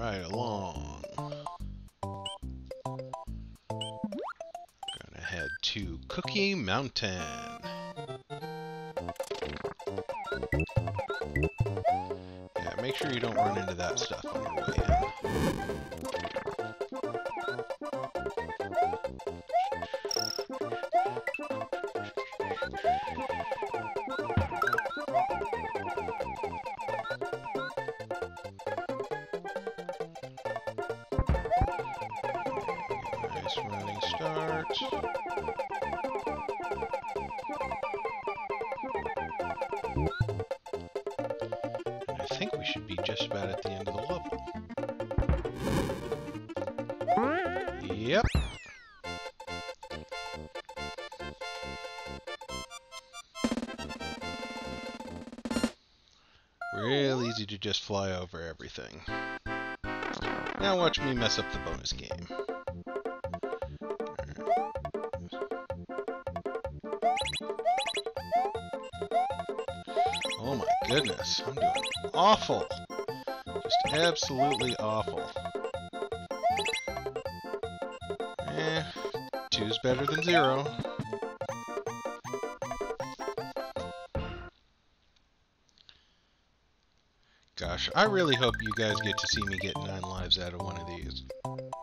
right along. Gonna head to Cookie Mountain. Yeah, make sure you don't run into that stuff on your way in. Nice running start. And I think we should be just about at the end of the level. Yep. Real easy to just fly over everything. Now watch me mess up the bonus game. Oh my goodness, I'm doing awful. Just absolutely awful. Two's better than 0. Gosh, I really hope you guys get to see me get 9 lives out of one of these.